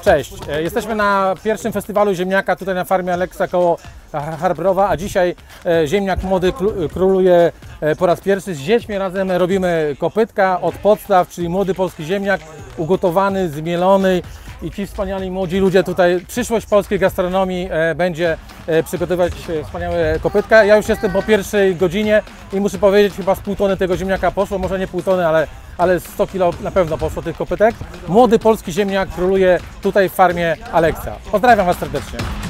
Cześć, jesteśmy na pierwszym festiwalu ziemniaka tutaj na farmie Aleksa koło Harborowa, a dzisiaj ziemniak młody króluje po raz pierwszy. Z dziećmi razem robimy kopytka od podstaw, czyli młody polski ziemniak, ugotowany, zmielony. I ci wspaniali młodzi ludzie tutaj, przyszłość polskiej gastronomii będzie przygotowywać wspaniałe kopytka. Ja już jestem po pierwszej godzinie i muszę powiedzieć, chyba z pół tony tego ziemniaka poszło, może nie pół tony, ale 100 kg na pewno poszło tych kopytek. Młody polski ziemniak króluje tutaj w farmie Aleksa. Pozdrawiam Was serdecznie.